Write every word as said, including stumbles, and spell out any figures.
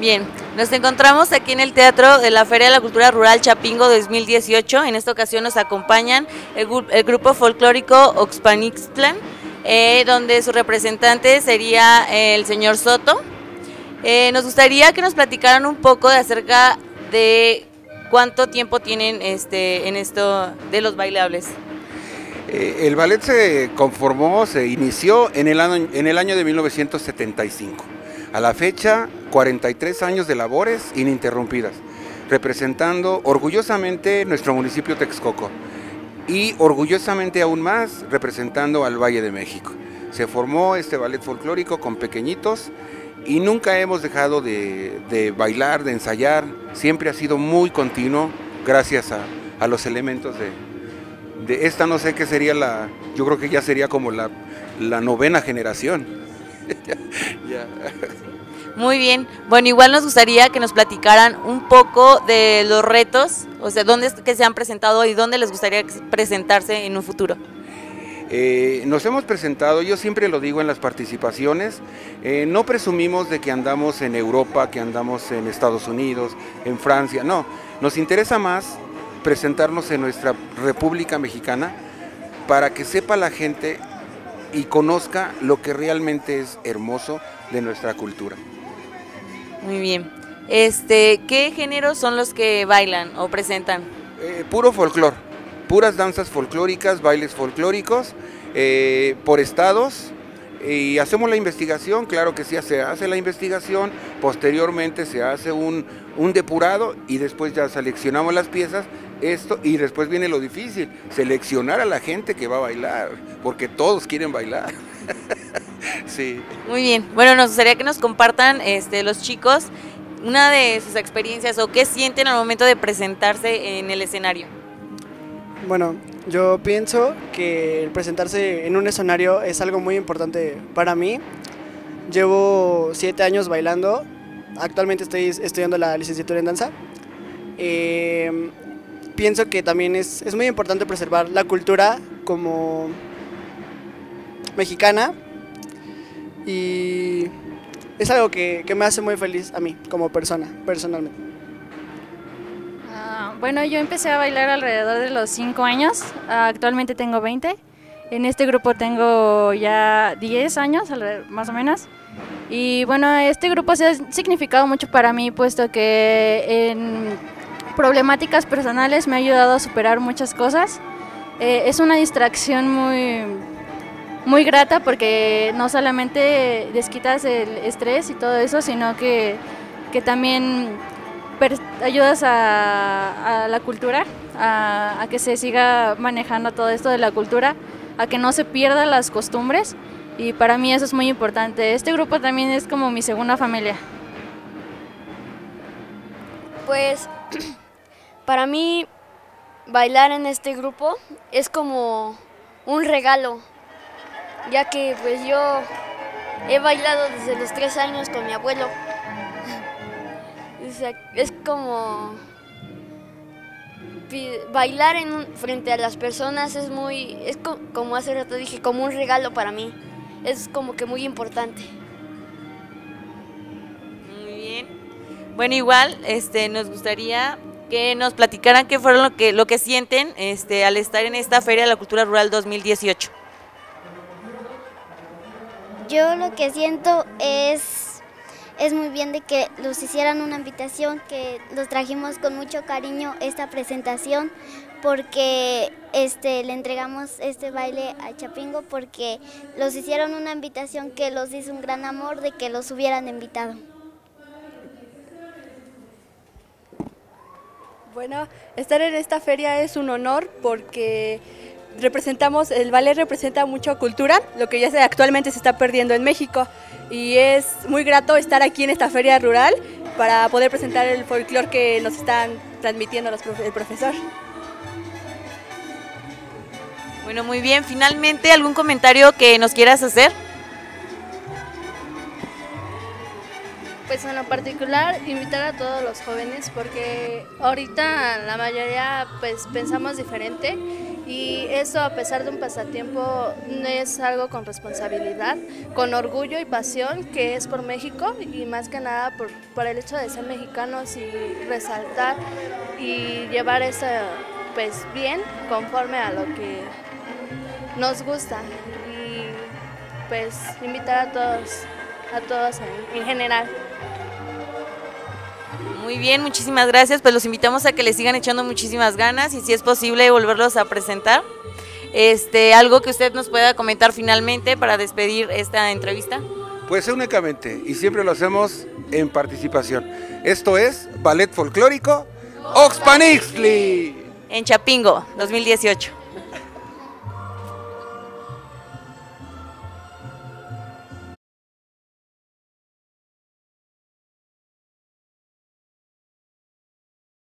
Bien, nos encontramos aquí en el Teatro de la Feria de la Cultura Rural Chapingo dos mil dieciocho. En esta ocasión nos acompañan el, el grupo folclórico Oxpanixtlan, eh, donde su representante sería el señor Soto. Eh, nos gustaría que nos platicaran un poco de acerca de cuánto tiempo tienen este, en esto de los bailables. Eh, el ballet se conformó, se inició en el año, en el año de mil novecientos setenta y cinco. A la fecha, cuarenta y tres años de labores ininterrumpidas, representando orgullosamente nuestro municipio Texcoco y orgullosamente aún más representando al Valle de México. Se formó este ballet folclórico con pequeñitos y nunca hemos dejado de, de bailar, de ensayar, siempre ha sido muy continuo gracias a, a los elementos de, de esta, no sé qué sería la, yo creo que ya sería como la, la novena generación. Ya. Muy bien, bueno, igual nos gustaría que nos platicaran un poco de los retos, o sea, dónde es que se han presentado y dónde les gustaría presentarse en un futuro. Eh, nos hemos presentado, yo siempre lo digo en las participaciones, eh, no presumimos de que andamos en Europa, que andamos en Estados Unidos, en Francia, no, nos interesa más presentarnos en nuestra República Mexicana para que sepa la gente y conozca lo que realmente es hermoso de nuestra cultura. Muy bien. Este, ¿qué géneros son los que bailan o presentan? Eh, puro folclor, puras danzas folclóricas, bailes folclóricos, eh, por estados, y hacemos la investigación, claro que sí, se hace la investigación, posteriormente se hace un, un depurado y después ya seleccionamos las piezas, esto, y después viene lo difícil, seleccionar a la gente que va a bailar, porque todos quieren bailar. Sí. Muy bien, bueno, nos gustaría que nos compartan este, los chicos una de sus experiencias o qué sienten al momento de presentarse en el escenario. Bueno, yo pienso que el presentarse en un escenario es algo muy importante para mí. Llevo siete años bailando, actualmente estoy estudiando la licenciatura en danza. Eh, pienso que también es, es muy importante preservar la cultura como mexicana y es algo que, que me hace muy feliz a mí como persona, personalmente. Uh, bueno, yo empecé a bailar alrededor de los cinco años, uh, actualmente tengo veinte, en este grupo tengo ya diez años, más o menos, y bueno, este grupo se ha significado mucho para mí, puesto que en problemáticas personales me ha ayudado a superar muchas cosas. Eh, es una distracción muy... muy grata porque no solamente desquitas el estrés y todo eso, sino que, que también ayudas a, a la cultura, a, a que se siga manejando todo esto de la cultura, a que no se pierdan las costumbres, y para mí eso es muy importante. Este grupo también es como mi segunda familia. Pues para mí bailar en este grupo es como un regalo, ya que pues yo he bailado desde los tres años con mi abuelo. O sea, es como bailar en un, frente a las personas es muy, es co como hace rato dije, como un regalo para mí. Es como que muy importante. Muy bien. Bueno, igual este, nos gustaría que nos platicaran qué fueron lo que, lo que sienten este, al estar en esta Feria de la Cultura Rural dos mil dieciocho. Yo lo que siento es, es muy bien de que nos hicieran una invitación, que los trajimos con mucho cariño esta presentación, porque este, le entregamos este baile a Chapingo, porque los hicieron una invitación que los hizo un gran amor de que los hubieran invitado. Bueno, estar en esta feria es un honor porque representamos, el ballet representa mucha cultura, lo que ya se, actualmente se está perdiendo en México, y es muy grato estar aquí en esta feria rural para poder presentar el folclore que nos están transmitiendo los profe, el profesor. Bueno, muy bien. Finalmente, ¿algún comentario que nos quieras hacer? Pues en lo particular, invitar a todos los jóvenes, porque ahorita la mayoría pues pensamos diferente Y eso, a pesar de un pasatiempo, no es algo con responsabilidad, con orgullo y pasión, que es por México y más que nada por, por el hecho de ser mexicanos y resaltar y llevar eso pues bien conforme a lo que nos gusta y pues invitar a todos, a todos en, en general. Muy bien, muchísimas gracias, pues los invitamos a que le sigan echando muchísimas ganas y si es posible volverlos a presentar. Este, algo que usted nos pueda comentar finalmente para despedir esta entrevista. Pues únicamente, y siempre lo hacemos en participación. Esto es Ballet Folclórico Oxpanixtli. En Chapingo, dos mil dieciocho.